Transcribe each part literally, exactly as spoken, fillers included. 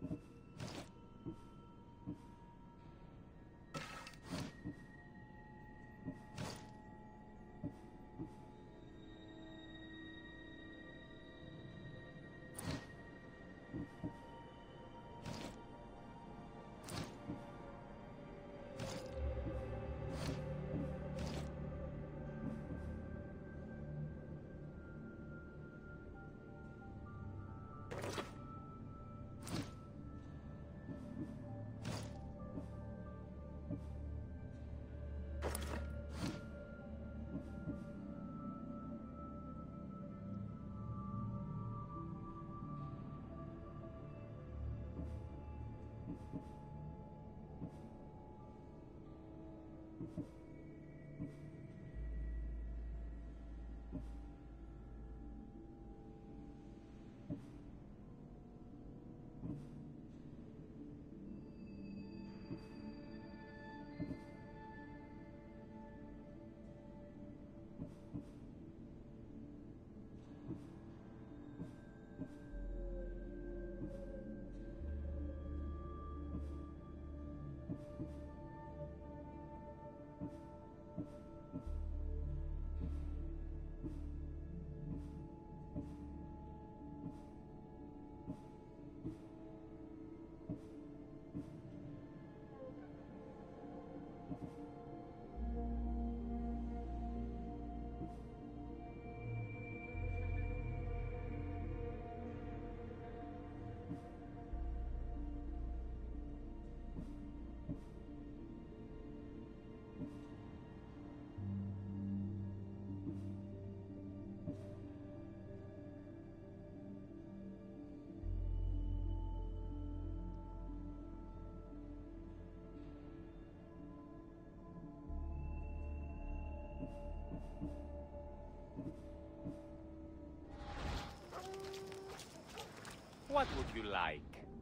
What would you like?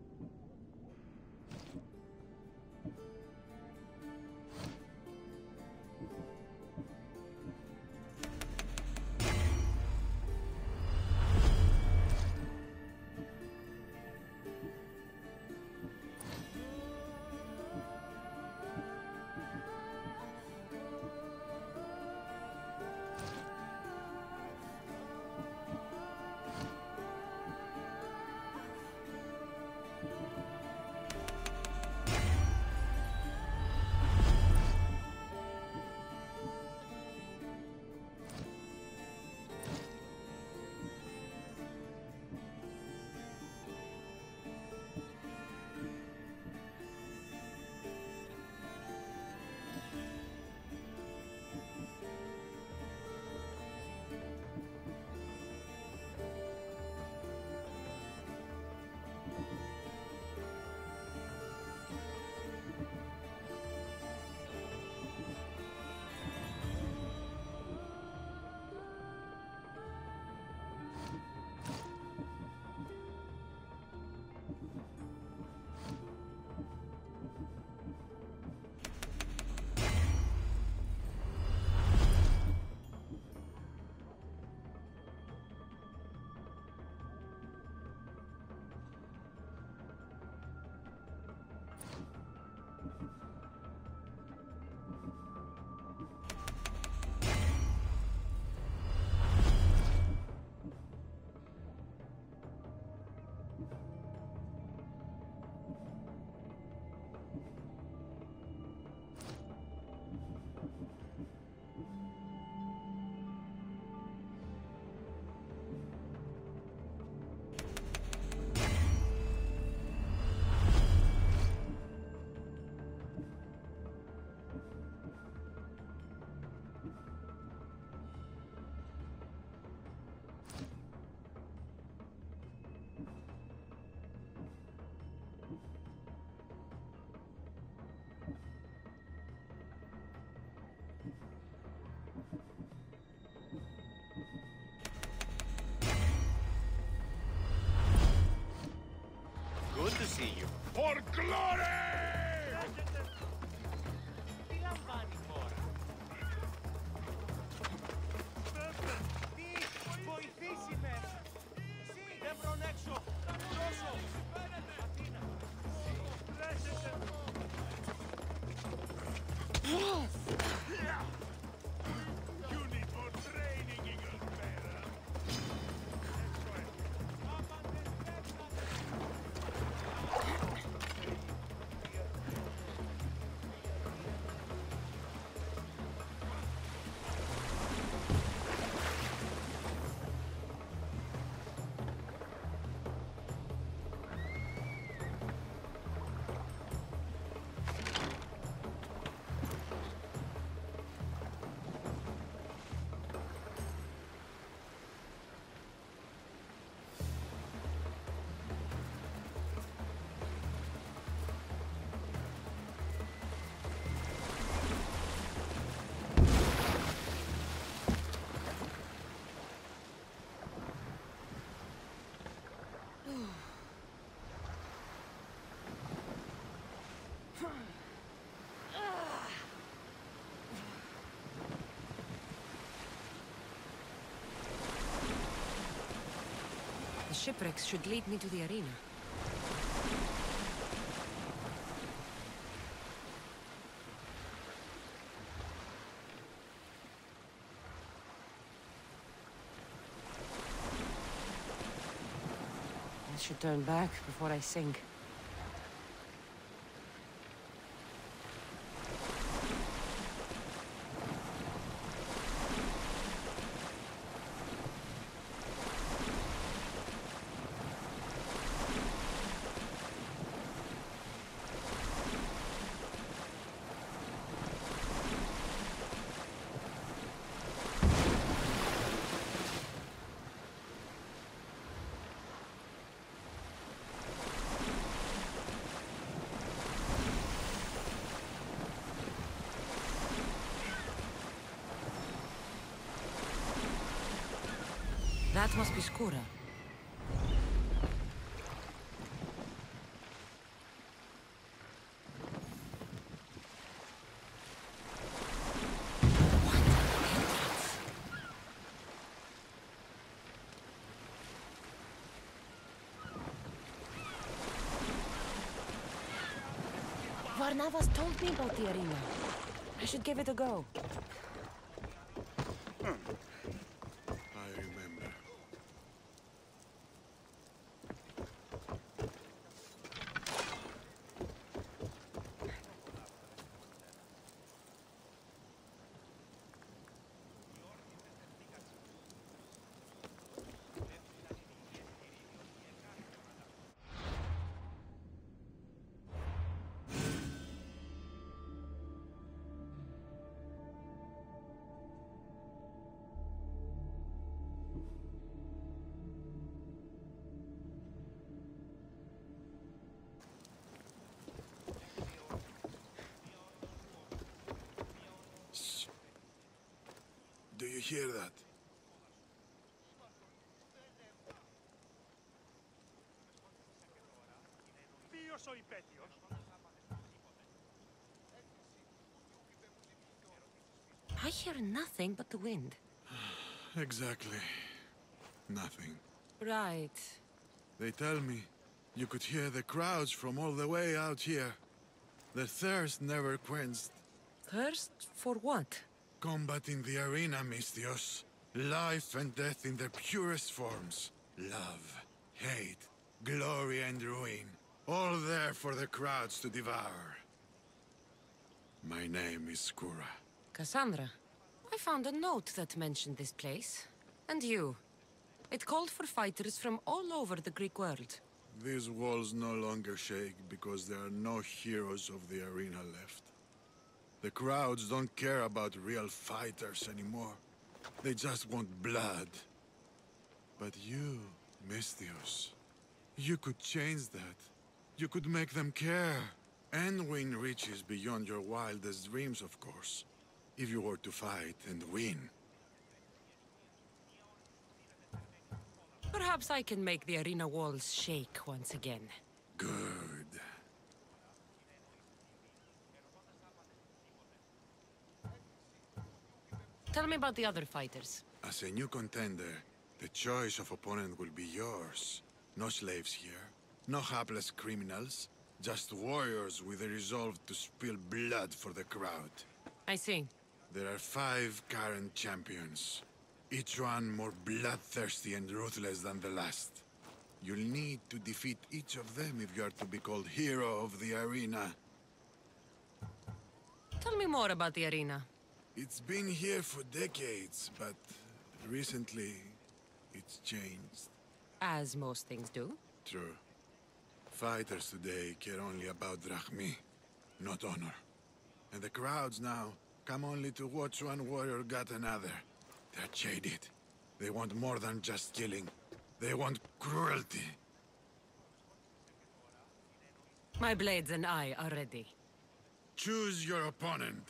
Good to see you. For glory! Τι λαμβάνει η χώρα? Τι, βοηθήσει με! Εσύ, δεν βρον έξω, θα μου δώσω! Αθήνα! shipwrecks should lead me to the arena. I should turn back before I sink. That must be Skura. Varnavas told me about the arena. I should give it a go. I remember. Do you hear that? Ποιος ο υπέτειος? I hear nothing but the wind. Exactly. Nothing. Right. They tell me you could hear the crowds from all the way out here. Their thirst never quenched. Thirst for what? Combat in the arena, Misthios. Life and death in their purest forms. Love, hate, glory and ruin. All there for the crowds to devour. My name is Skura. Cassandra. I found a note that mentioned this place. And you. It called for fighters from all over the Greek world. These walls no longer shake because there are no heroes of the arena left. The crowds don't care about real fighters anymore. They just want blood. But you, Misthios, you could change that. You could make them care. And win riches beyond your wildest dreams, of course. If you were to fight and win. Perhaps I can make the arena walls shake once again. Good. Tell me about the other fighters. As a new contender, the choice of opponent will be yours. No slaves here. No hapless criminals. Just warriors with a resolve to spill blood for the crowd. I see. There are five current champions. Each one more bloodthirsty and ruthless than the last. You'll need to defeat each of them if you are to be called hero of the arena. Tell me more about the arena. It's been here for decades, but recently it's changed. As most things do. True. Fighters today care only about drachmi, not honor. And the crowds now come only to watch one warrior gut another. They're jaded. They want more than just killing. They want cruelty. My blades and I are ready. Choose your opponent.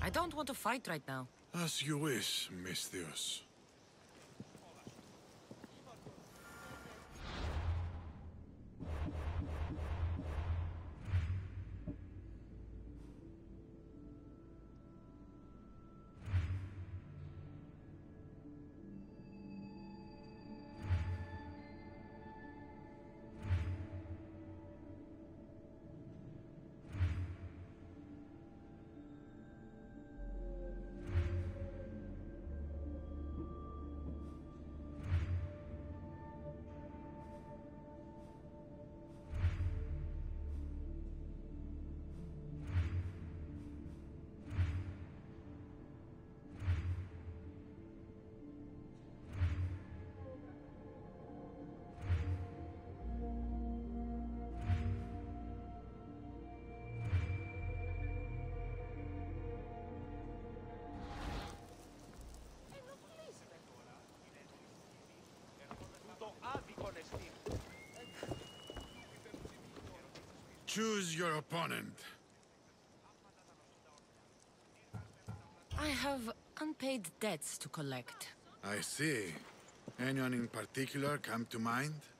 I don't want to fight right now. As you wish, Misthios. Choose your opponent. I have unpaid debts to collect. I see. Anyone in particular come to mind?